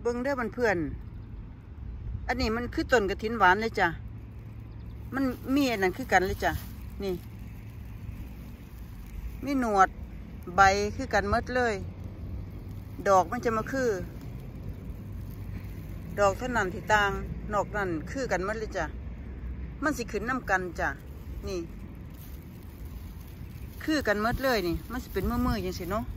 บิ่งเด้อเพื่อนอันนี้มันคือต้นกระถินหวานเลยจ้ะมันมีอันนั้นคือกันเลยจ้ะนี่มีหนวดใบคือกันหมดเลยดอกมันจะมาคือดอกเท่านั้นที่ต่างนอกนั้นคือกันหมดเลยจ้ะมันสิขึ้นน้ำกันจ้ะนี่คือกันหมดเลยนี่มันสิเป็นมือๆอย่างสิเนาะ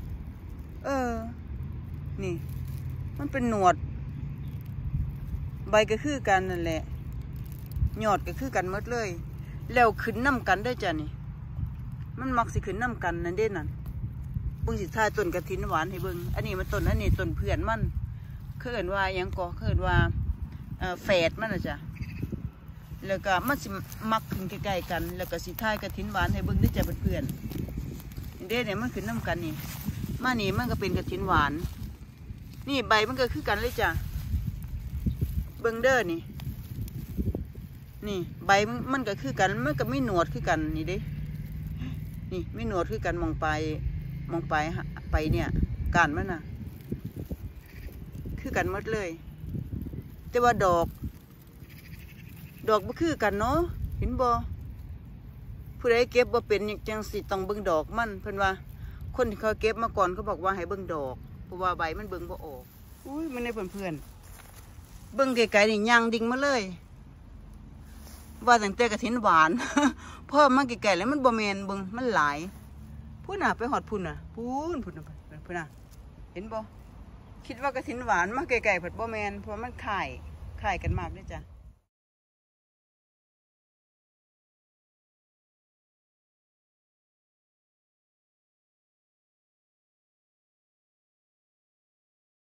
นี่มันเป็นหนวดใบก็คือกันนั่นแหละยอดก็คือกันหมดเลยแล้วขึ้นน้ำกันได้จ้ะนี่มันมักสิขึ้นน้ำกันนั่นเด่นนั่นเบิ่งสิทายต้นกระถินหวานให้เบิ่งอันนี้มันต้นอันนี้ต้นเพื่อนมันเขินว่ายังก่อเขินว่าแฝดมันนะจ้ะแล้วก็มันสิมักขึ้นใกล้ๆกันแล้วก็สิทายกระถินหวานให้เบิ่งได้จ้ะเพื่อนๆเด่นเนี่ยมันขึ้นน้ำกันนี่มานี่มันก็เป็นกระถินหวานนี่ใบมันก็คือกันเลยจ้ะเบิ่งเด้อนี่ใบมันก็คือกันมันก็ไม่หนวดคือกันนี่เด้นี่ไม่หนวดคือกันมองไปเนี่ยการมันน่ะคือกันหมดเลยแต่ว่าดอกบ่คือกันเนาะเห็นบ่ผู้ใดเก็บบ่เป็นจังสิต้องเบิ่งดอกมันเพิ่นว่าคนที่เขาเก็บมาก่อนเขาบอกว่าให้เบิ่งดอกเพราะว่าใบมันเบิ่งบ่ออกอุ้ยมันได้เพื่อนเบิ่งไกลๆนี่ย่างดิ่งมาเลยว่าตั้งแต่กระถินหวาน พ่อมาไกลๆแล้วมันบ่แม่นเบิ่งมันหลายพุ่นน่ะไปหอดพุ่นน่ะเห็นบ่คิดว่ากระถินหวานมาไกลๆเพิ่นบ่แม่นเพราะมันคล้ายกันมากเลยจ้ะ